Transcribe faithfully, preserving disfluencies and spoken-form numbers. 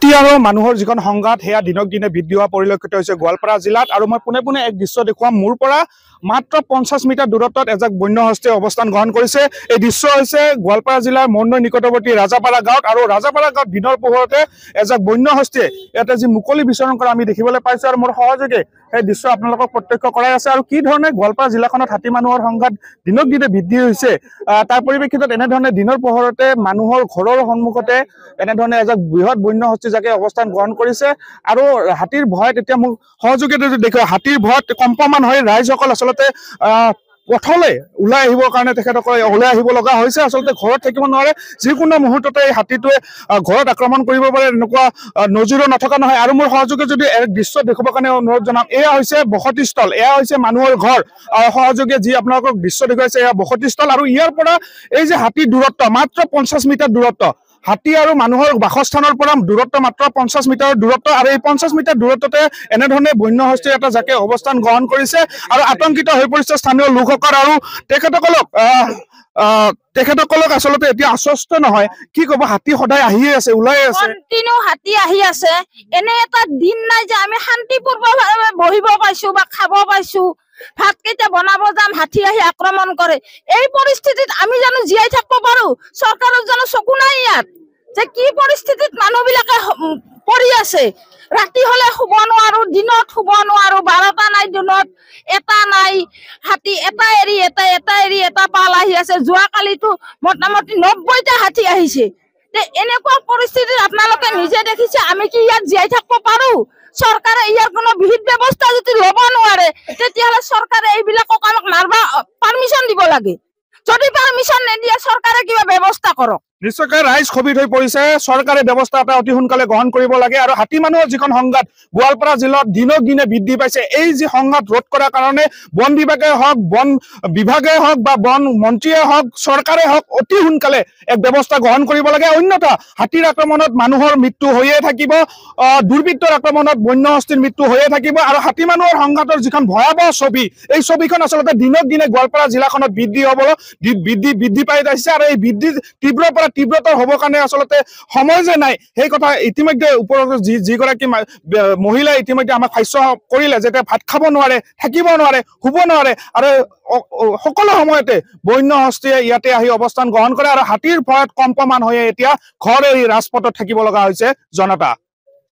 আৰু মানুহৰ যিখন সংঘাত সেয়া দিনক দিনে বৃদ্ধি হোৱা পৰিলক্ষিত হৈছে গোৱালপাৰা জিলাত। আৰু মই পোনে পোনে এক দৃশ্য দেখুৱাম। মোৰ পৰা মাত্ৰ পঞ্চাছ মিটাৰ দূৰত্বত এজাক বন্য হস্তীয়ে অৱস্থান গ্ৰহণ কৰিছে। এই দৃশ্য হৈছে গোৱালপাৰা জিলাৰ মৌনৈ নিকটৱৰ্তী ৰাজাপাৰা গাঁৱত। আৰু ৰাজাপাৰা গাঁৱত দিনৰ পোহৰতে এজাক বন্য হস্তীয়ে ইয়াতে যি মুকলি বিচৰণ কৰা আমি দেখিবলৈ পাইছো। আৰু মোৰ সহযোগে সেই দৃশ্য আপোনালোকক প্ৰত্যক্ষ কৰাই আছে। আৰু কি ধৰণে গোৱালপাৰা জিলাখনত হাতী মানুহৰ সংঘাত দিনক দিনে বৃদ্ধি হৈছে, তাৰ পৰিপ্ৰেক্ষিতত এনেধৰণে দিনৰ পোহৰতে মানুহৰ ঘৰৰ সন্মুখতে এনেধৰণে এজাক বৃহৎ বন্য হস্তী জাকে অৱস্থান গ্ৰহণ কৰিছে। আৰু হাতীৰ ভয়ত এতিয়া মোক সহযোগে দেখুৱা হাতীৰ ভয়ত কম্পমান হৈ ৰাইজসকল আচলতে আহ পথলৈ ওলাই আহিবৰ কাৰণে তেখেতসকলে ওলাই আহিব লগা হৈছে। আচলতে ঘৰত থাকিব নোৱাৰে, যিকোনো মুহূৰ্ততে এই হাতীটোৱে ঘৰত আক্ৰমণ কৰিব পাৰে, এনেকুৱা নজিৰো নথকা নহয়। আৰু মোৰ সহযোগে যদি এক দৃশ্য দেখিবৰ কাৰণে অনুৰোধ জনাম, এয়া হৈছে বসতিস্থল, এয়া হৈছে মানুহৰ ঘৰ। সহযোগে যি আপোনালোকক দৃশ্য দেখুৱাইছে এয়া বসতিস্থল। আৰু ইয়াৰ পৰা এই যে হাতীৰ দূৰত্ব মাত্ৰ পঞ্চাছ মিটাৰ দূৰত্ব, হাতী আৰু মানুহৰ বাসস্থানৰ পৰা দূৰত্ব মাত্ৰ পঞ্চাছ মিটাৰৰ দূৰত্ব। আৰু এই পঞ্চাছ মিটাৰ দূৰত্বতে এনেধৰণে বন্য হস্তীৰ এটা জাকে অৱস্থান গ্ৰহণ কৰিছে আৰু আতংকিত হৈ পৰিছে স্থানীয় লোকসকল। আৰু তেখেতসকলক আহ আহ তেখেতসকলক আচলতে এতিয়া আশ্বস্ত নহয়, কি কব, হাতী সদায় আহিয়ে আছে, ওলাই আছে, কন্টিনিউ হাতী আহি আছে। এনে এটা দিন নাই যে আমি শান্তিপূৰ্ণভাৱে বহিব পাইছো বা খাব পাইছো, ভাত কেইটা বনাব যাম হাতী আহি আক্ৰমণ কৰে। এই পৰিস্থিতিত আমি জানো জীয়াই থাকিব পাৰো? চৰকাৰৰ জানো চকু নাই ইয়াত যে কি পৰিস্থিতিত মানুহ বিলাকে পৰি আছে? ৰাতি হলে শুব নোৱাৰো, দিনত শুব নোৱাৰো, বাৰটা নাই দিনত এটা নাই, হাতী এটা এৰি এটা এটা এৰি এটা পাল আহি আছে। যোৱাকালিতো মোটামুটি নব্বৈটা হাতী আহিছে। এনেকুৱা পৰিস্থিতিত আপোনালোকে নিজে দেখিছে, আমি কি ইয়াত জীয়াই থাকিব পাৰো? চৰকাৰে ইয়াৰ কোনো বিহিত ব্যৱস্থা যদি লব নোৱাৰে, তেতিয়াহ'লে চৰকাৰে এইবিলাকক আমাক মাৰবা পাৰ্মিশন দিব লাগে। যদি পাৰ্মিশন নিদিয়ে চৰকাৰে কিবা ব্যৱস্থা কৰক। নিশ্চয়কৈ ৰাইজ ক্ষোভিত হৈ পৰিছে, চৰকাৰে ব্যৱস্থা এটা অতি সোনকালে গ্ৰহণ কৰিব লাগে। আৰু হাতী মানুহৰ যিখন সংঘাত গোৱালপাৰা জিলাত দিনক দিনে বৃদ্ধি পাইছে, এই যি সংঘাত ৰোধ কৰাৰ কাৰণে বন বিভাগে হওক, বন বিভাগে হওক বা বন মন্ত্ৰীয়ে হওক, চৰকাৰে হওক অতি সোনকালে এক ব্যৱস্থা গ্ৰহণ কৰিব লাগে। অন্যথা হাতীৰ আক্ৰমণত মানুহৰ মৃত্যু হৈয়ে থাকিব, আহ দুৰ্বৃত্তৰ আক্ৰমণত বন্য হস্তীৰ মৃত্যু হৈয়ে থাকিব। আৰু হাতী মানুহৰ সংঘাতৰ যিখন ভয়াৱহ ছবি, এই ছবিখন আচলতে দিনক দিনে গোৱালপাৰা জিলাখনত বৃদ্ধি হব বৃদ্ধি বৃদ্ধি পাই আহিছে। আৰু এই বৃদ্ধি তীব্ৰ পৰা তীব্ৰতৰ হবৰ কাৰণে আচলতে সময় যে নাই, সেই কথা ইতিমধ্যে ওপৰত যি যিগৰাকী মহিলাই ইতিমধ্যে আমাক ভাষ্য কৰিলে যে ভাত খাব নোৱাৰে, থাকিব নোৱাৰে, শুব নোৱাৰে। আৰু সকলো সময়তে বন্য হস্তীয়ে ইয়াতে আহি অৱস্থান গ্ৰহণ কৰে। আৰু হাতীৰ ভয়ত কম্পমান হৈয়ে এতিয়া ঘৰ এৰি ৰাজপথত থাকিব লগা হৈছে জনতা।